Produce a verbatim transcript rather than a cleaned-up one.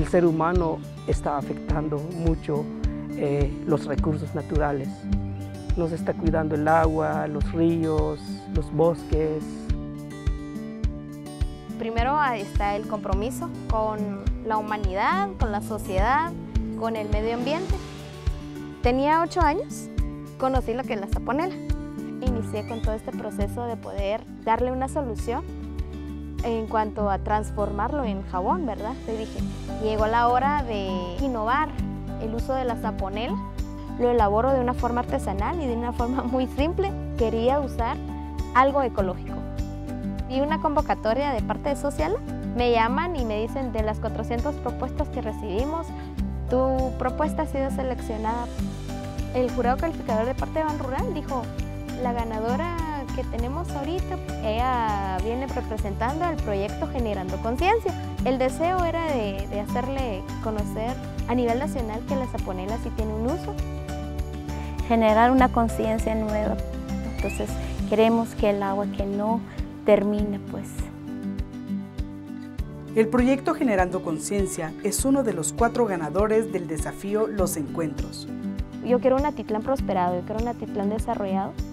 el ser humano está afectando mucho eh, los recursos naturales. Nos está cuidando el agua, los ríos, los bosques. Primero está el compromiso con la humanidad, con la sociedad, con el medio ambiente. Tenía ocho años, conocí lo que es la saponela. Inicié con todo este proceso de poder darle una solución en cuanto a transformarlo en jabón, ¿verdad? Te dije, llegó la hora de innovar el uso de la saponela. Lo elaboro de una forma artesanal y de una forma muy simple. Quería usar algo ecológico. Vi una convocatoria de parte de Sociala, me llaman y me dicen, de las cuatrocientas propuestas que recibimos, tu propuesta ha sido seleccionada. El jurado calificador de parte de Ban Rural dijo, la ganadora que tenemos ahorita, ella viene representando el proyecto Generando Conciencia. El deseo era de, de hacerle conocer a nivel nacional que la saponela sí tiene un uso. Generar una conciencia nueva, entonces queremos que el agua que no termine, pues. El proyecto Generando Conciencia es uno de los cuatro ganadores del desafío Los Encuentros. Yo quiero un Atitlán prosperado, yo quiero un Atitlán desarrollado.